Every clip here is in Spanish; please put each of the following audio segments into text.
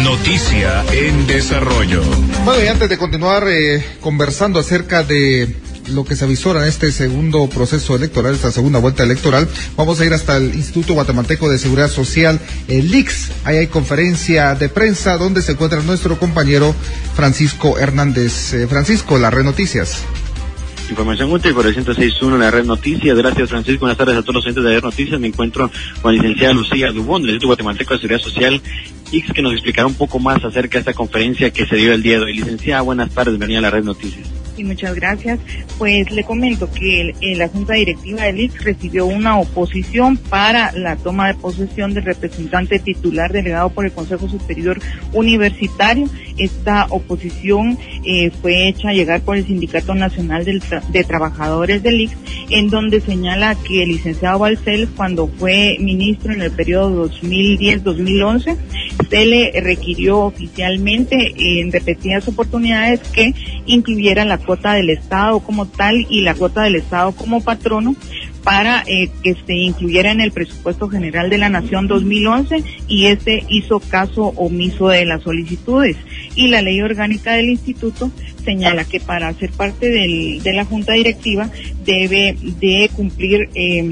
Noticia en desarrollo. Bueno, y antes de continuar conversando acerca de lo que se avisora en este segundo proceso electoral, esta segunda vuelta electoral, vamos a ir hasta el Instituto Guatemalteco de Seguridad Social, el ICS. Ahí hay conferencia de prensa donde se encuentra nuestro compañero Francisco Hernández. Francisco, la Red Noticias. Información útil por el 106.1, la Red Noticias. Gracias, Francisco. Buenas tardes a todos los oyentes de la Red Noticias. Me encuentro con la licenciada Lucía Dubón del Instituto Guatemalteco de Seguridad Social, ICS, que nos explicará un poco más acerca de esta conferencia que se dio el día de hoy. Licenciada, buenas tardes, bienvenida a la Red Noticias. Sí, muchas gracias. Pues le comento que la Junta Directiva del ICS recibió una oposición para la toma de posesión del representante titular delegado por el Consejo Superior Universitario. Esta oposición fue hecha llegar por el Sindicato Nacional de Trabajadores del ICS, en donde señala que el licenciado Balcells, cuando fue ministro en el periodo 2010-2011, se le requirió oficialmente en repetidas oportunidades que incluyera la cuota del Estado como tal y la cuota del Estado como patrono para que se incluyera en el presupuesto general de la Nación 2011, y hizo caso omiso de las solicitudes. Y la ley orgánica del instituto señala que para ser parte de la Junta Directiva debe de cumplir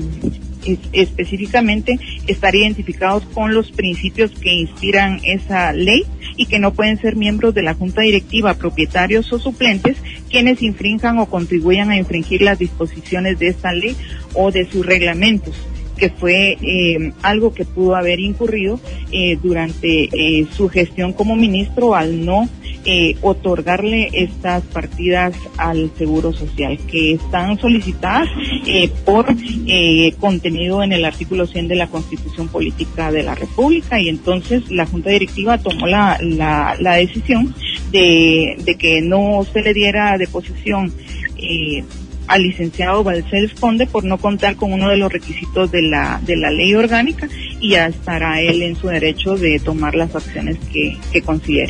específicamente estar identificados con los principios que inspiran esa ley, y que no pueden ser miembros de la Junta Directiva, propietarios o suplentes, quienes infrinjan o contribuyan a infringir las disposiciones de esta ley o de sus reglamentos, que fue algo que pudo haber incurrido durante su gestión como ministro al no otorgarle estas partidas al Seguro Social, que están solicitadas por contenido en el artículo 100 de la Constitución Política de la República. Y entonces la Junta Directiva tomó la decisión de que no se le diera de posesión al licenciado Balcells Conde por no contar con uno de los requisitos de la ley orgánica, y ya estará él en su derecho de tomar las acciones que considere.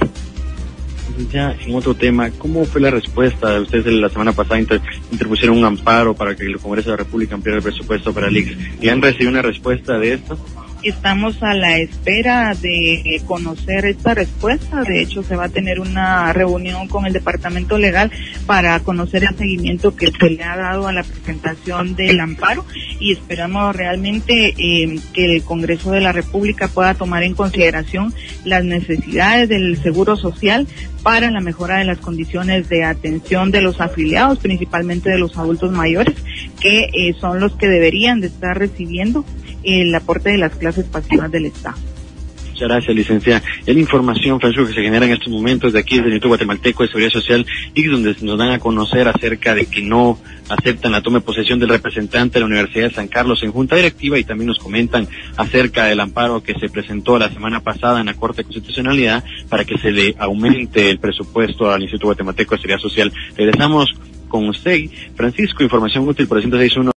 Ya en otro tema, ¿cómo fue la respuesta? Ustedes la semana pasada interpusieron un amparo para que el Congreso de la República ampliara el presupuesto para el ICS. ¿Y han recibido una respuesta de esto? Estamos a la espera de conocer esta respuesta. De hecho, se va a tener una reunión con el Departamento Legal para conocer el seguimiento que se le ha dado a la presentación del amparo, y esperamos realmente que el Congreso de la República pueda tomar en consideración las necesidades del Seguro Social para la mejora de las condiciones de atención de los afiliados, principalmente de los adultos mayores, que son los que deberían de estar recibiendo el aporte de las clases pasivas del Estado. Muchas gracias, licenciada. Es la información, Francisco, que se genera en estos momentos de aquí desde el Instituto Guatemalteco de Seguridad Social, y donde nos dan a conocer acerca de que no aceptan la toma de posesión del representante de la Universidad de San Carlos en Junta Directiva, y también nos comentan acerca del amparo que se presentó la semana pasada en la Corte de Constitucionalidad para que se le aumente el presupuesto al Instituto Guatemalteco de Seguridad Social. Regresamos con usted, Francisco. Información útil por el 106.1.